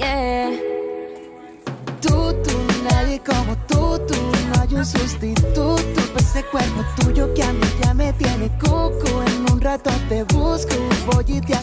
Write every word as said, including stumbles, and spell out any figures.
yeah. Tú, tú, nadie como tú, tú. No hay un sustituto para ese cuerpo tuyo que a mí ya me tiene cucu. En un rato te busco, voy y te